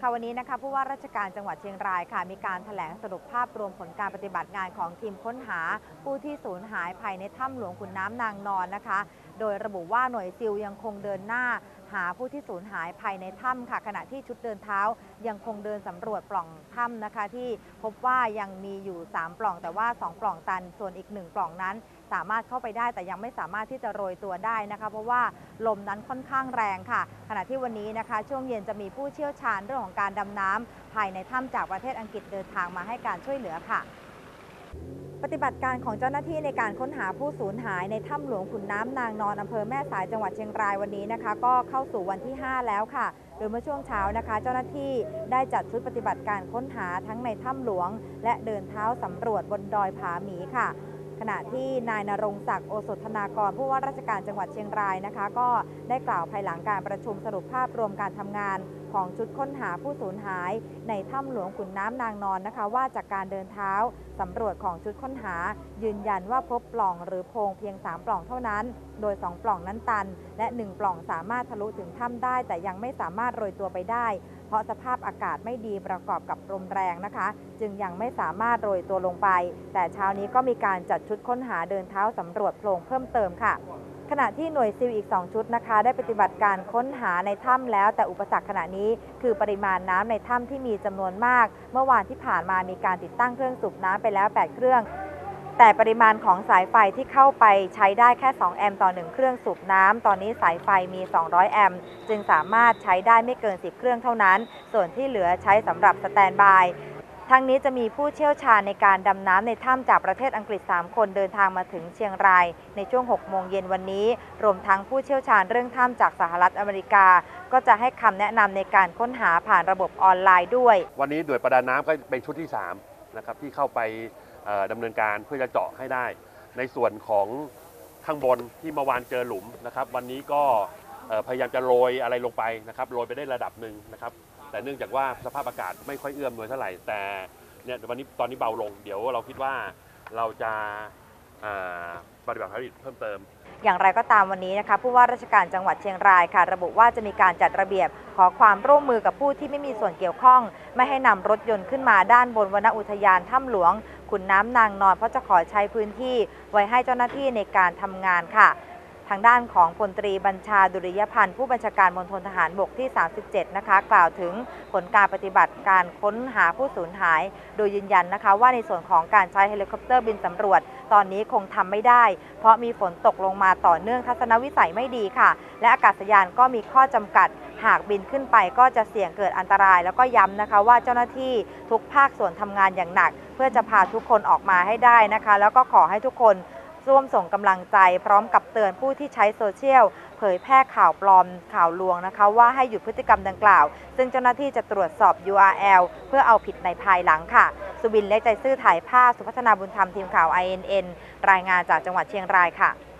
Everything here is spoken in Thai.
ค่ะวันนี้นะคะผู้ว่าราชการจังหวัดเชียงรายค่ะมีการแถลงสรุปภาพรวมผลการปฏิบัติงานของทีมค้นหาผู้ที่สูญหายภายในถ้ำหลวงขุนน้ำนางนอนนะคะโดยระบุว่าหน่วยซิลยังคงเดินหน้าหาผู้ที่สูญหายภายในถ้ำค่ะขณะที่ชุดเดินเท้ายังคงเดินสำรวจปล่องถ้ำนะคะที่พบว่ายังมีอยู่3ปล่องแต่ว่า2ปล่องตันส่วนอีก1ปล่องนั้นสามารถเข้าไปได้แต่ยังไม่สามารถที่จะโรยตัวได้นะคะเพราะว่าลมนั้นค่อนข้างแรงค่ะขณะที่วันนี้นะคะช่วงเย็นจะมีผู้เชี่ยวชาญเรื่องของการดำน้ำภายในถ้ำจากประเทศอังกฤษเดินทางมาให้การช่วยเหลือค่ะปฏิบัติการของเจ้าหน้าที่ในการค้นหาผู้สูญหายในถ้ำหลวงขุนน้ำนางนอนอำเภอแม่สายจังหวัดเชียงรายวันนี้นะคะก็เข้าสู่วันที่5แล้วค่ะโดยเมื่อช่วงเช้านะคะเจ้าหน้าที่ได้จัดชุดปฏิบัติการค้นหาทั้งในถ้ำหลวงและเดินเท้าสำรวจบนดอยผาหมีค่ะขณะที่นายณรงค์ศักดิ์โอสถธนากรผู้ว่าราชการจังหวัดเชียงรายนะคะก็ได้กล่าวภายหลังการประชุมสรุปภาพรวมการทำงานของชุดค้นหาผู้สูญหายในถ้ำหลวงขุนน้ำนางนอนนะคะว่าจากการเดินเท้าสำรวจของชุดค้นหายืนยันว่าพบปล่องหรือโพรงเพียง3ปล่องเท่านั้นโดย2ปล่องนั้นตันและ1ปล่องสามารถทะลุถึงถ้ำได้แต่ยังไม่สามารถโรยตัวไปได้เพราะสภาพอากาศไม่ดีประกอบกับลมแรงนะคะจึงยังไม่สามารถโรยตัวลงไปแต่เช้านี้ก็มีการจัดชุดค้นหาเดินเท้าสำรวจโพรงเพิ่มเติมค่ะขณะที่หน่วยซิลอีก2ชุดนะคะได้ปฏิบัติการค้นหาในถ้ำแล้วแต่อุปสรรคขณะนี้คือปริมาณน้ำในถ้ำที่มีจำนวนมากเมื่อวานที่ผ่านมามีการติดตั้งเครื่องสูบน้ำไปแล้ว8เครื่องแต่ปริมาณของสายไฟที่เข้าไปใช้ได้แค่2แอมป์ต่อ1เครื่องสูบน้ำตอนนี้สายไฟมี200แอมป์จึงสามารถใช้ได้ไม่เกิน10เครื่องเท่านั้นส่วนที่เหลือใช้สำหรับสแตนด์บายทั้งนี้จะมีผู้เชี่ยวชาญในการดำน้ำในถ้ำจากประเทศอังกฤษ3คนเดินทางมาถึงเชียงรายในช่วง6โมงเย็นวันนี้รวมทั้งผู้เชี่ยวชาญเรื่องถ้ำจากสหรัฐอเมริกาก็จะให้คำแนะนำในการค้นหาผ่านระบบออนไลน์ด้วยวันนี้หน่วยประดาน้ำก็เป็นชุดที่3นะครับที่เข้าไปดำเนินการเพื่อจะเจาะให้ได้ในส่วนของข้างบนที่เมื่อวานเจอหลุมนะครับวันนี้ก็พยายามจะโรยอะไรลงไปนะครับโรยไปได้ระดับหนึ่งนะครับแต่เนื่องจากว่าสภาพอากาศไม่ค่อยเอื้อมหน่วยเท่าไหร่แต่เนี่ยวันนี้ตอนนี้เบาลงเดี๋ยวเราคิดว่าเราจะปฏิบัติภารกิจเพิ่มเติมอย่างไรก็ตามวันนี้นะคะผู้ว่าราชการจังหวัดเชียงรายค่ะระบุว่าจะมีการจัดระเบียบขอความร่วมมือกับผู้ที่ไม่มีส่วนเกี่ยวข้องไม่ให้นำรถยนต์ขึ้นมาด้านบนวนอุทยานถ้ำหลวงขุนน้ำนางนอนเพราะจะขอใช้พื้นที่ไว้ให้เจ้าหน้าที่ในการทำงานค่ะทางด้านของพลตรีบัญชาดุริยพันธ์ผู้บัญชาการมณฑลทหารบกที่37นะคะกล่าวถึงผลการปฏิบัติการค้นหาผู้สูญหายโดยยืนยันนะคะว่าในส่วนของการใช้เฮลิคอปเตอร์บินสำรวจตอนนี้คงทำไม่ได้เพราะมีฝนตกลงมาต่อเนื่องทัศนวิสัยไม่ดีค่ะและอากาศยานก็มีข้อจำกัดหากบินขึ้นไปก็จะเสี่ยงเกิดอันตรายแล้วก็ย้ำนะคะว่าเจ้าหน้าที่ทุกภาคส่วนทำงานอย่างหนักเพื่อจะพาทุกคนออกมาให้ได้นะคะแล้วก็ขอให้ทุกคนร่วมส่งกำลังใจพร้อมกับเตือนผู้ที่ใช้โซเชียลเผยแพร่ข่าวปลอมข่าวลวงนะคะว่าให้หยุดพฤติกรรมดังกล่าวซึ่งเจ้าหน้าที่จะตรวจสอบ URL เพื่อเอาผิดในภายหลังค่ะสุบินเล็กใจซื่อถ่ายภาพสุพัฒนาบุญธรรมทีมข่าว INN รายงานจากจังหวัดเชียงรายค่ะ